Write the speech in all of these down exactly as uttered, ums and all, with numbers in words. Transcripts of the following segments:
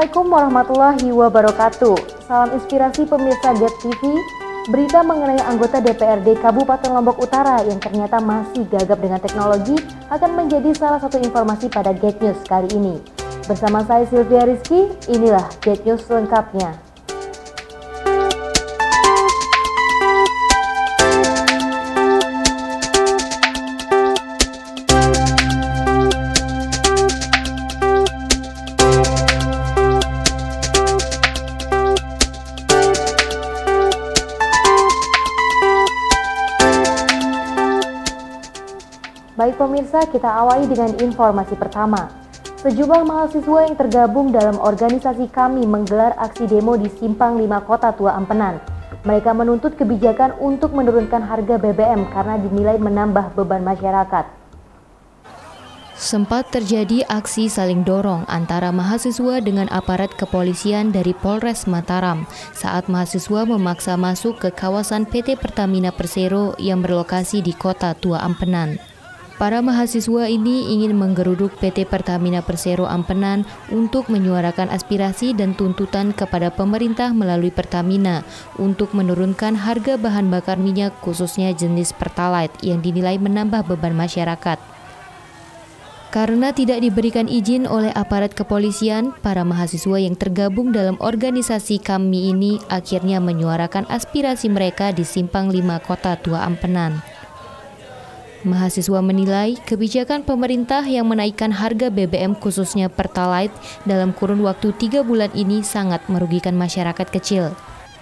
Assalamualaikum warahmatullahi wabarakatuh. Salam inspirasi pemirsa Get T V. Berita mengenai anggota D P R D Kabupaten Lombok Utara yang ternyata masih gagap dengan teknologi akan menjadi salah satu informasi pada Get News kali ini. Bersama saya Sylvia Rizky, inilah Get News selengkapnya. Baik pemirsa, kita awali dengan informasi pertama. Sejumlah mahasiswa yang tergabung dalam organisasi KAMI menggelar aksi demo di Simpang lima Kota Tua Ampenan. Mereka menuntut kebijakan untuk menurunkan harga B B M karena dinilai menambah beban masyarakat. Sempat terjadi aksi saling dorong antara mahasiswa dengan aparat kepolisian dari Polres Mataram saat mahasiswa memaksa masuk ke kawasan P T Pertamina Persero yang berlokasi di Kota Tua Ampenan. Para mahasiswa ini ingin menggeruduk P T Pertamina Persero Ampenan untuk menyuarakan aspirasi dan tuntutan kepada pemerintah melalui Pertamina untuk menurunkan harga bahan bakar minyak khususnya jenis Pertalite yang dinilai menambah beban masyarakat. Karena tidak diberikan izin oleh aparat kepolisian, para mahasiswa yang tergabung dalam organisasi KAMI ini akhirnya menyuarakan aspirasi mereka di Simpang lima Kota Tua Ampenan. Mahasiswa menilai kebijakan pemerintah yang menaikkan harga B B M khususnya Pertalite dalam kurun waktu tiga bulan ini sangat merugikan masyarakat kecil.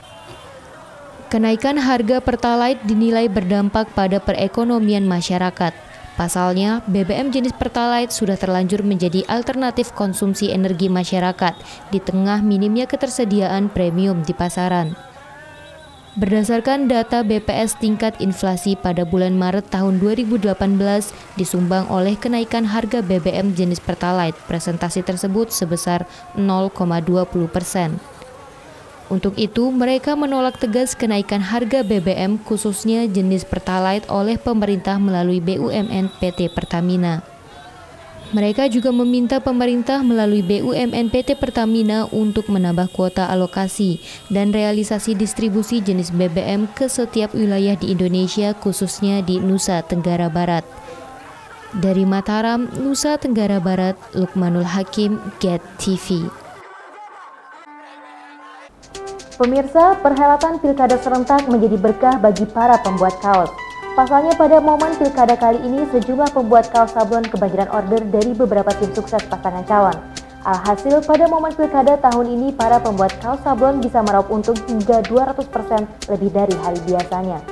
Kenaikan harga Pertalite dinilai berdampak pada perekonomian masyarakat. Pasalnya, B B M jenis Pertalite sudah terlanjur menjadi alternatif konsumsi energi masyarakat di tengah minimnya ketersediaan premium di pasaran. Berdasarkan data B P S, tingkat inflasi pada bulan Maret tahun dua ribu delapan belas disumbang oleh kenaikan harga B B M jenis Pertalite. Presentasi tersebut sebesar nol koma dua puluh persen. Untuk itu, mereka menolak tegas kenaikan harga B B M khususnya jenis Pertalite oleh pemerintah melalui B U M N P T Pertamina. Mereka juga meminta pemerintah melalui B U M N P T Pertamina untuk menambah kuota alokasi dan realisasi distribusi jenis B B M ke setiap wilayah di Indonesia, khususnya di Nusa Tenggara Barat. Dari Mataram, Nusa Tenggara Barat, Lukmanul Hakim, Get T V. Pemirsa, perhelatan pilkada serentak menjadi berkah bagi para pembuat kaos. Pasalnya pada momen pilkada kali ini sejumlah pembuat kaos sablon kebanjiran order dari beberapa tim sukses pasangan calon. Alhasil pada momen pilkada tahun ini para pembuat kaos sablon bisa meraup untung hingga dua ratus persen lebih dari hari biasanya.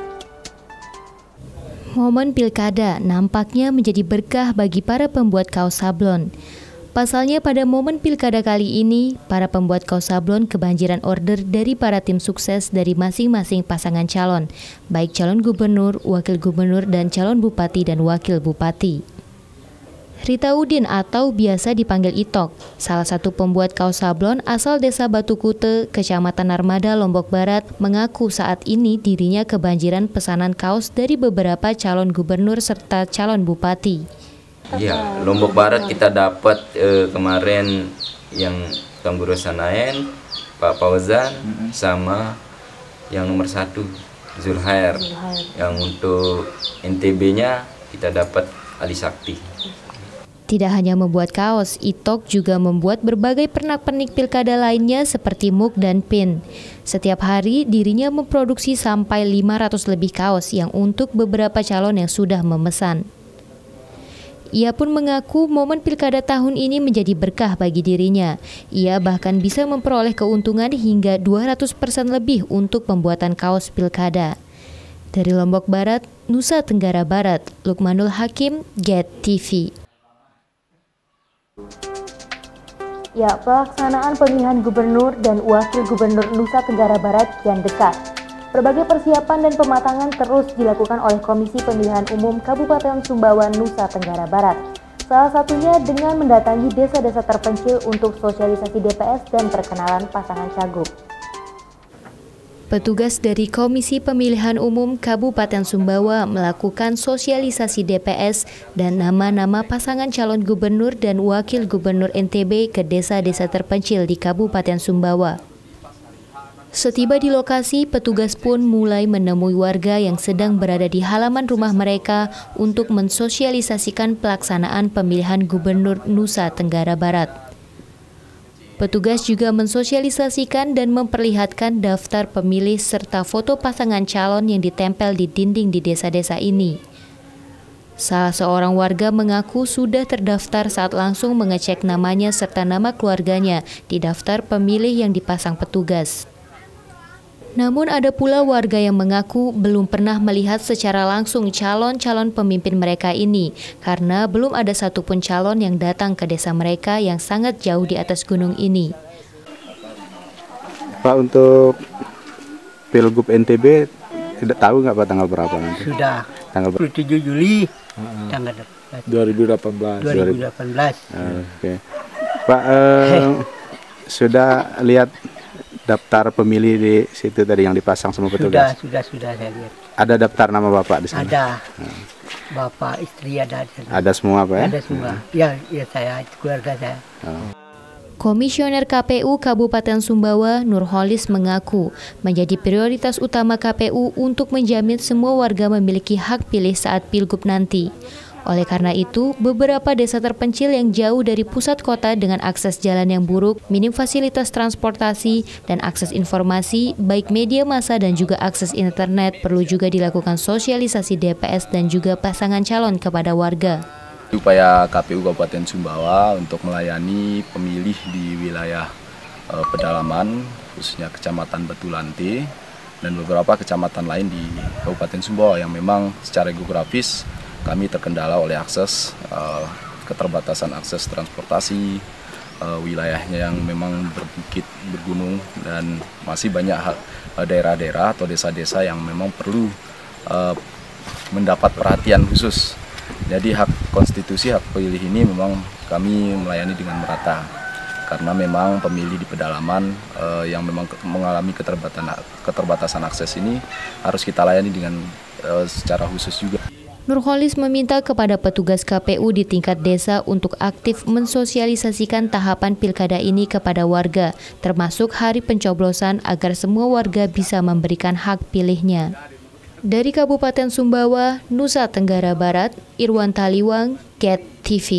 Momen pilkada nampaknya menjadi berkah bagi para pembuat kaos sablon. Pasalnya pada momen pilkada kali ini, para pembuat kaos sablon kebanjiran order dari para tim sukses dari masing-masing pasangan calon, baik calon gubernur, wakil gubernur, dan calon bupati dan wakil bupati. Rita Udin atau biasa dipanggil Itok, salah satu pembuat kaos sablon asal desa Batu Kute, Kecamatan Narmada, Lombok Barat, mengaku saat ini dirinya kebanjiran pesanan kaos dari beberapa calon gubernur serta calon bupati. Iya, Lombok Barat kita dapat eh, kemarin yang Tamburo Sanaen, Pak Fauzan, mm-hmm. sama yang nomor satu Zulhair. Yang untuk N T B-nya kita dapat Ali Sakti. Tidak hanya membuat kaos, Itok juga membuat berbagai pernak-pernik pilkada lainnya seperti mug dan pin. Setiap hari dirinya memproduksi sampai lima ratus lebih kaos yang untuk beberapa calon yang sudah memesan. Ia pun mengaku momen pilkada tahun ini menjadi berkah bagi dirinya. Ia bahkan bisa memperoleh keuntungan hingga dua ratus persen lebih untuk pembuatan kaos pilkada. Dari Lombok Barat, Nusa Tenggara Barat, Lukmanul Hakim, Get T V. Ya, pelaksanaan pemilihan gubernur dan wakil gubernur Nusa Tenggara Barat kian dekat. Berbagai persiapan dan pematangan terus dilakukan oleh Komisi Pemilihan Umum Kabupaten Sumbawa, Nusa Tenggara Barat. Salah satunya dengan mendatangi desa-desa terpencil untuk sosialisasi D P S dan perkenalan pasangan cagup. Petugas dari Komisi Pemilihan Umum Kabupaten Sumbawa melakukan sosialisasi D P S dan nama-nama pasangan calon gubernur dan wakil gubernur N T B ke desa-desa terpencil di Kabupaten Sumbawa. Setiba di lokasi, petugas pun mulai menemui warga yang sedang berada di halaman rumah mereka untuk mensosialisasikan pelaksanaan pemilihan gubernur Nusa Tenggara Barat. Petugas juga mensosialisasikan dan memperlihatkan daftar pemilih serta foto pasangan calon yang ditempel di dinding di desa-desa ini. Salah seorang warga mengaku sudah terdaftar saat langsung mengecek namanya serta nama keluarganya di daftar pemilih yang dipasang petugas. Namun ada pula warga yang mengaku belum pernah melihat secara langsung calon-calon pemimpin mereka ini karena belum ada satupun calon yang datang ke desa mereka yang sangat jauh di atas gunung ini. Pak, untuk Pilgub N T B tidak tahu nggak Pak tanggal berapa nanti? Sudah. Tanggal dua puluh tujuh Juli uh-huh. tanggal dua ribu delapan belas. dua ribu delapan belas. Uh, Oke. Okay. Pak eh, sudah lihat daftar pemilih di situ tadi yang dipasang sama petugas? Sudah, sudah, sudah saya lihat. Ada daftar nama Bapak di sana? Ada. Hmm. Bapak, istri ada di sana. Ada semua Pak ya? Ada semua. Hmm. Ya, ya saya, keluarga saya. Oh. Komisioner K P U Kabupaten Sumbawa, Nurholis, mengaku menjadi prioritas utama K P U untuk menjamin semua warga memiliki hak pilih saat Pilgub nanti. Oleh karena itu, beberapa desa terpencil yang jauh dari pusat kota dengan akses jalan yang buruk, minim fasilitas transportasi, dan akses informasi, baik media massa dan juga akses internet, perlu juga dilakukan sosialisasi D P S dan juga pasangan calon kepada warga. Upaya K P U Kabupaten Sumbawa untuk melayani pemilih di wilayah e, pedalaman, khususnya Kecamatan Betulanti, dan beberapa kecamatan lain di Kabupaten Sumbawa yang memang secara geografis kami terkendala oleh akses, uh, keterbatasan akses transportasi, uh, wilayahnya yang memang berbukit, bergunung, dan masih banyak daerah-daerah atau desa-desa yang memang perlu uh, mendapat perhatian khusus. Jadi hak konstitusi, hak pilih ini memang kami melayani dengan merata. Karena memang pemilih di pedalaman uh, yang memang mengalami keterbatasan, keterbatasan akses ini harus kita layani dengan uh, secara khusus juga. Nurholis meminta kepada petugas K P U di tingkat desa untuk aktif mensosialisasikan tahapan pilkada ini kepada warga, termasuk hari pencoblosan agar semua warga bisa memberikan hak pilihnya. Dari Kabupaten Sumbawa, Nusa Tenggara Barat, Irwan Taliwang, Get T V.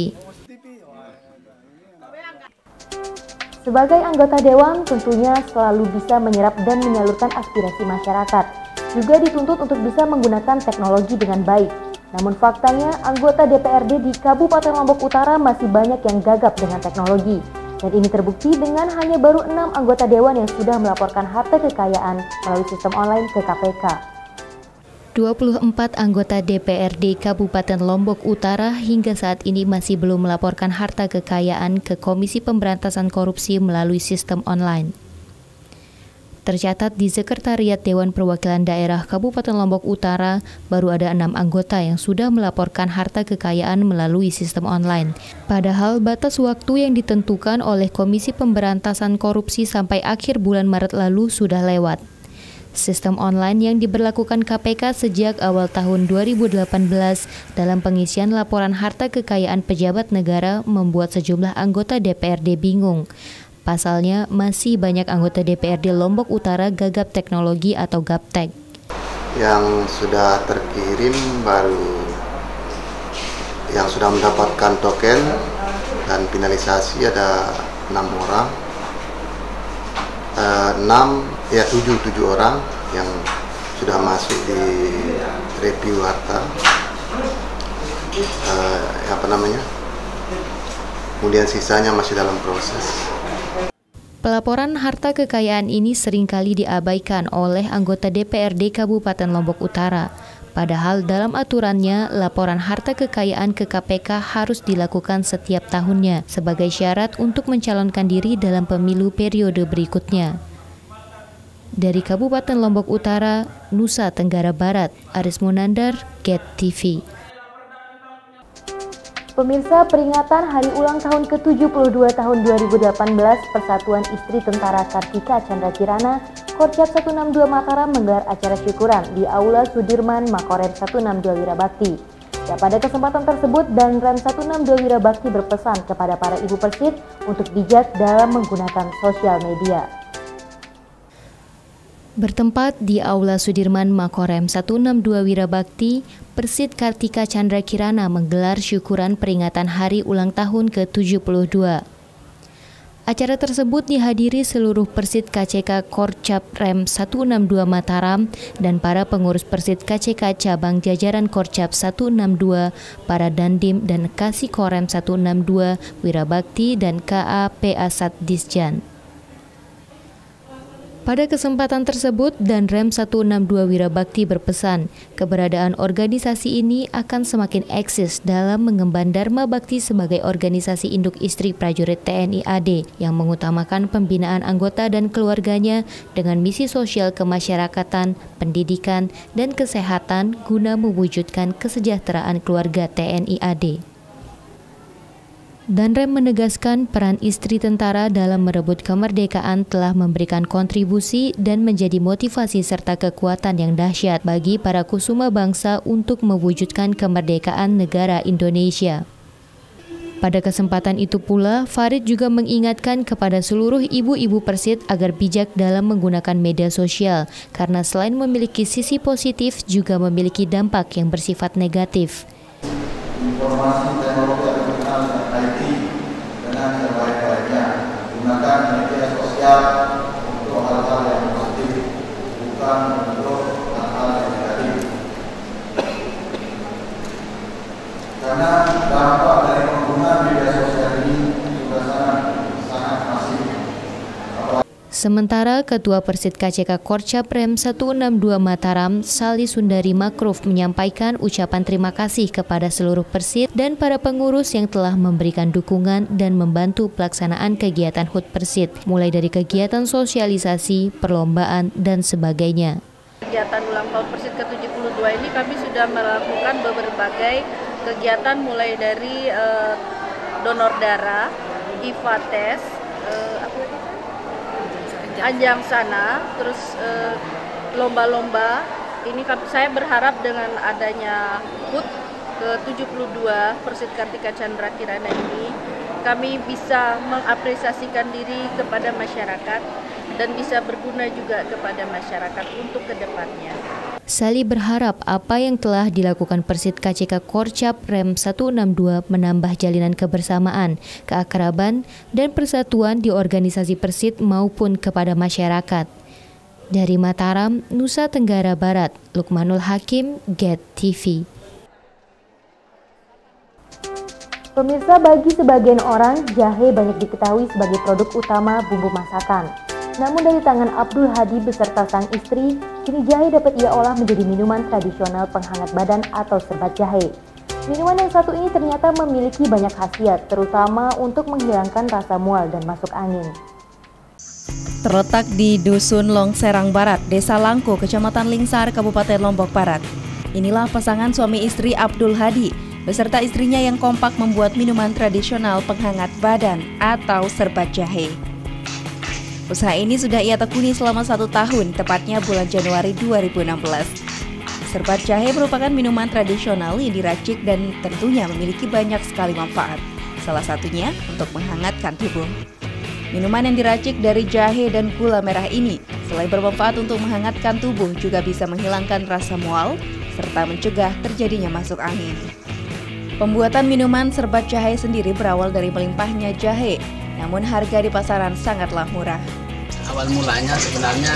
Sebagai anggota Dewan, tentunya selalu bisa menyerap dan menyalurkan aspirasi masyarakat. Juga dituntut untuk bisa menggunakan teknologi dengan baik. Namun faktanya, anggota D P R D di Kabupaten Lombok Utara masih banyak yang gagap dengan teknologi. Dan ini terbukti dengan hanya baru enam anggota Dewan yang sudah melaporkan harta kekayaan melalui sistem online ke K P K. dua puluh empat anggota D P R D Kabupaten Lombok Utara hingga saat ini masih belum melaporkan harta kekayaan ke Komisi Pemberantasan Korupsi melalui sistem online. Tercatat di Sekretariat Dewan Perwakilan Daerah Kabupaten Lombok Utara, baru ada enam anggota yang sudah melaporkan harta kekayaan melalui sistem online. Padahal batas waktu yang ditentukan oleh Komisi Pemberantasan Korupsi sampai akhir bulan Maret lalu sudah lewat. Sistem online yang diberlakukan K P K sejak awal tahun dua ribu delapan belas dalam pengisian laporan harta kekayaan pejabat negara membuat sejumlah anggota D P R D bingung. Pasalnya, masih banyak anggota D P R D Lombok Utara gagap teknologi atau gaptek. Yang sudah terkirim baru yang sudah mendapatkan token dan finalisasi ada enam orang, uh, enam ya tujuh tujuh orang yang sudah masuk di review harta, uh, apa namanya? Kemudian sisanya masih dalam proses. Pelaporan harta kekayaan ini seringkali diabaikan oleh anggota D P R D Kabupaten Lombok Utara. Padahal dalam aturannya, laporan harta kekayaan ke K P K harus dilakukan setiap tahunnya sebagai syarat untuk mencalonkan diri dalam pemilu periode berikutnya. Dari Kabupaten Lombok Utara, Nusa Tenggara Barat, Aris Munandar, Get T V. Pemirsa, peringatan hari ulang tahun ke tujuh puluh dua tahun dua ribu delapan belas Persatuan Istri Tentara Kartika Chandra Kirana Korcap seratus enam puluh dua Mataram menggelar acara syukuran di Aula Sudirman Makorem seratus enam puluh dua Wirabakti. Ya, pada kesempatan tersebut, Danrem seratus enam puluh dua Wirabakti berpesan kepada para ibu Persit untuk bijak dalam menggunakan sosial media. Bertempat di Aula Sudirman Makorem seratus enam puluh dua Wirabakti, Persit Kartika Chandra Kirana menggelar syukuran peringatan hari ulang tahun ke tujuh puluh dua. Acara tersebut dihadiri seluruh Persit K C K Korcap Rem seratus enam puluh dua Mataram dan para pengurus Persit K C K cabang jajaran Korcap seratus enam puluh dua, para Dandim dan Kasikorem seratus enam puluh dua, Wirabakti dan K A P A Satdisjan. Pada kesempatan tersebut, Danrem seratus enam puluh dua Wirabakti berpesan, keberadaan organisasi ini akan semakin eksis dalam mengemban Dharma Bakti sebagai organisasi induk istri prajurit T N I A D yang mengutamakan pembinaan anggota dan keluarganya dengan misi sosial kemasyarakatan, pendidikan, dan kesehatan guna mewujudkan kesejahteraan keluarga T N I A D. Danrem menegaskan peran istri tentara dalam merebut kemerdekaan telah memberikan kontribusi dan menjadi motivasi serta kekuatan yang dahsyat bagi para kusuma bangsa untuk mewujudkan kemerdekaan negara Indonesia. Pada kesempatan itu pula, Farid juga mengingatkan kepada seluruh ibu-ibu Persit agar bijak dalam menggunakan media sosial, karena selain memiliki sisi positif, juga memiliki dampak yang bersifat negatif. Informasi teknologi digital dan I T dengan sebaik-baiknya, gunakan media sosial untuk hal-hal yang positif, bukan untuk hal-hal yang negatif. Karena dampak dari penggunaan media sosial ini sudah sangat sangat masif. Sementara Ketua Persit K C K Korcap Rem seratus enam puluh dua Mataram, Sali Sundari Makruf, menyampaikan ucapan terima kasih kepada seluruh Persit dan para pengurus yang telah memberikan dukungan dan membantu pelaksanaan kegiatan H U T Persit, mulai dari kegiatan sosialisasi, perlombaan, dan sebagainya. Kegiatan ulang tahun Persit ke tujuh puluh dua ini kami sudah melakukan berbagai kegiatan, mulai dari uh, donor darah, I V A tes, uh, apa lagi? Anjang sana, terus lomba-lomba. Eh, ini saya berharap dengan adanya H U T ke tujuh puluh dua Persit Kartika Chandra Kirana ini, kami bisa mengapresiasikan diri kepada masyarakat dan bisa berguna juga kepada masyarakat untuk kedepannya. Sali berharap apa yang telah dilakukan Persit K C K Korcap Rem seratus enam puluh dua menambah jalinan kebersamaan, keakraban, dan persatuan di organisasi Persit maupun kepada masyarakat. Dari Mataram, Nusa Tenggara Barat, Lukmanul Hakim, Get T V. Pemirsa, bagi sebagian orang, jahe banyak diketahui sebagai produk utama bumbu masakan. Namun dari tangan Abdul Hadi beserta sang istri, kini jahe dapat ia olah menjadi minuman tradisional penghangat badan atau serbat jahe. Minuman yang satu ini ternyata memiliki banyak khasiat, terutama untuk menghilangkan rasa mual dan masuk angin. Terletak di Dusun Longserang Barat, Desa Langko, Kecamatan Lingsar, Kabupaten Lombok Barat. Inilah pasangan suami istri Abdul Hadi beserta istrinya yang kompak membuat minuman tradisional penghangat badan atau serbat jahe. Usaha ini sudah ia tekuni selama satu tahun, tepatnya bulan Januari dua ribu enam belas. Serbat jahe merupakan minuman tradisional yang diracik dan tentunya memiliki banyak sekali manfaat. Salah satunya untuk menghangatkan tubuh. Minuman yang diracik dari jahe dan gula merah ini, selain bermanfaat untuk menghangatkan tubuh, juga bisa menghilangkan rasa mual, serta mencegah terjadinya masuk angin. Pembuatan minuman serbat jahe sendiri berawal dari melimpahnya jahe, namun harga di pasaran sangatlah murah. Awal mulanya sebenarnya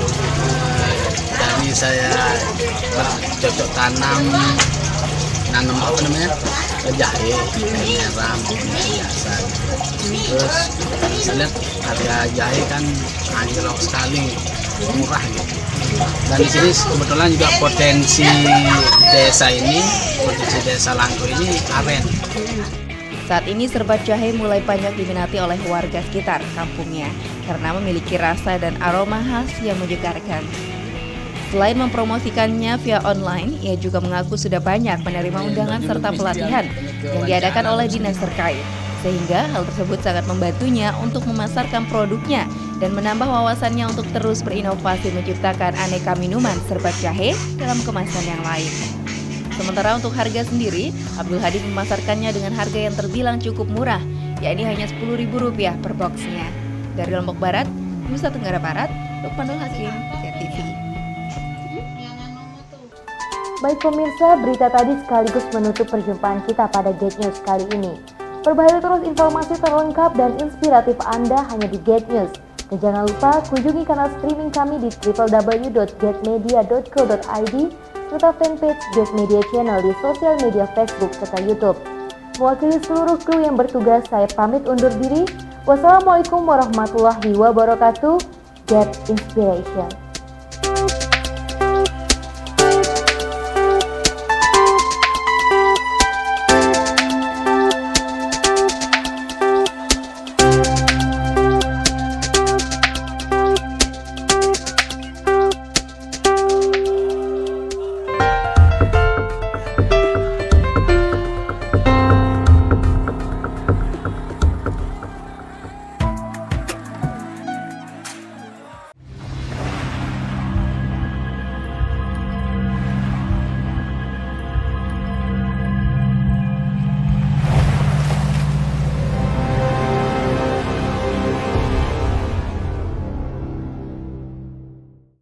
dari saya bercocok tanam, nanam apa namanya, jahe, merah, biasa. Terus saya lihat harga jahe kan anjlok sekali, murah gitu. Dan di sini kebetulan juga potensi desa ini, potensi desa Langko ini aren. Saat ini serbat jahe mulai banyak diminati oleh warga sekitar kampungnya karena memiliki rasa dan aroma khas yang menyegarkan. Selain mempromosikannya via online, ia juga mengaku sudah banyak menerima undangan serta pelatihan yang diadakan oleh dinas terkait. sehingga hal tersebut sangat membantunya untuk memasarkan produknya dan menambah wawasannya untuk terus berinovasi menciptakan aneka minuman serba jahe dalam kemasan yang lain. Sementara untuk harga sendiri, Abdul Hadi memasarkannya dengan harga yang terbilang cukup murah, yakni hanya sepuluh ribu rupiah per boxnya. Dari Lombok Barat, Nusa Tenggara Barat, Lukmanul Hakim, Z T V. Baik pemirsa, berita tadi sekaligus menutup perjumpaan kita pada Get News kali ini. Perbarui terus informasi terlengkap dan inspiratif Anda hanya di Get News. Dan jangan lupa kunjungi kanal streaming kami di w w w dot get media dot co dot i d serta fanpage Get Media Channel di sosial media Facebook serta YouTube. Mewakili seluruh kru yang bertugas, saya pamit undur diri. Wassalamualaikum warahmatullahi wabarakatuh. Get Inspiration.